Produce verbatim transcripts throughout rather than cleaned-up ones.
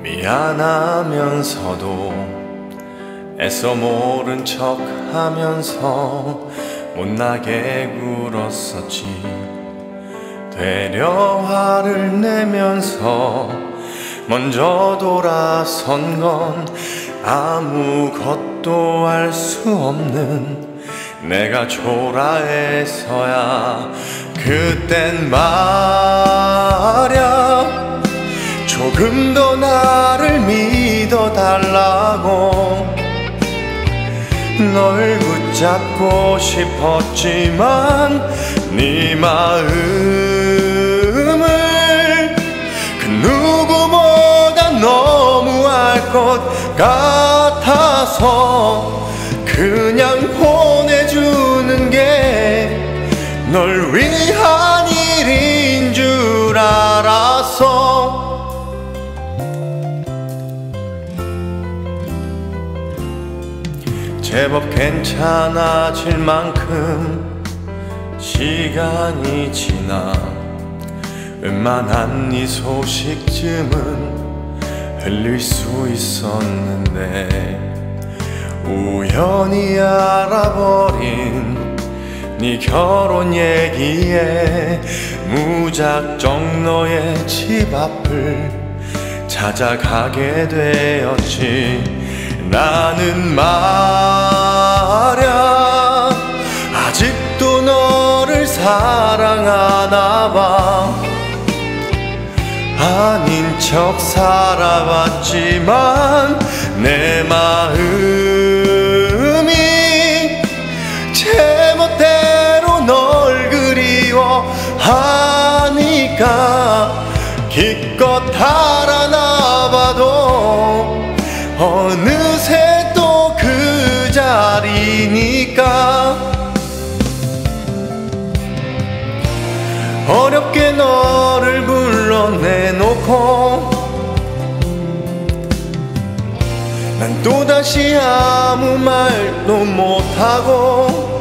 미안하면서도 애써 모른 척 하면서 못나게 굴었었지. 되려 화를 내면서 먼저 돌아선 건 아무것도 알 수 없는 내가 초라해서야. 그땐 말야 조금 더 나를 믿어달라고 널 붙잡고 싶었지만 네 마음을 그 누구보다 너무 알 것 같아서 그냥 보내주는 게 널 위한 일인 줄 알았어. 제법 괜찮아질 만큼 시간이 지나 웬만한 네 소식쯤은 흘릴 수 있었는데 우연히 알아버린 네 결혼 얘기에 무작정 너의 집 앞을 찾아가게 되었지. 나는 말야 아직도 너를 사랑하나 봐. 아닌 척 살아왔지만 내 마음이 제멋대로 널 그리워하니까 기껏 알아나봐도 어느새 또 그 자리니까. 어렵게 너를 불러내놓고 난 또다시 아무 말도 못하고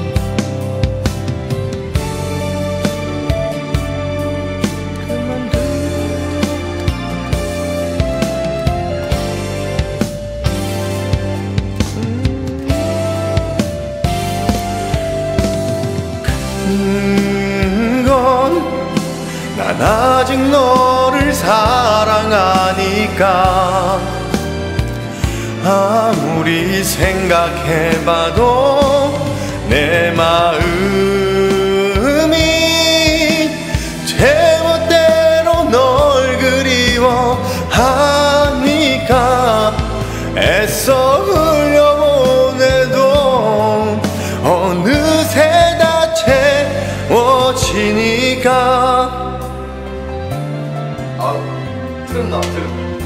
난 아직 너를 사랑하니까 아무리 생각해봐도 내 마음이 제멋대로 널 그리워하니까 애써 흘려보내도 어느새 다 채워지니까. 아, 틀었나? 틀었나?